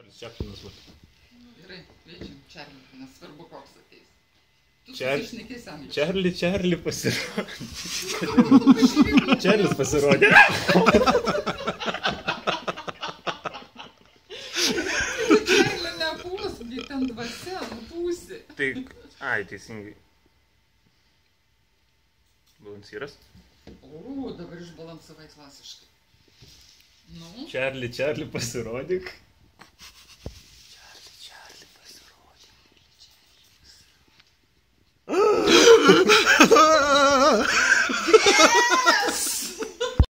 Čarlis Čaplinas. Gerai, kviečiam Čarlį, nesvarbu koks ateis. Tu Čar- susišnekėsi angliškai. Čarli pasirodė. Čarlis pasirodė. Tu Čarlį nepūs, gi ten dvasia, nupūsi. Tai, teisingai. Balansyras. O, dabar išbalansavai klasiškai. Nu, Čarli pasirodyk. Čarli pasirodyk. yes!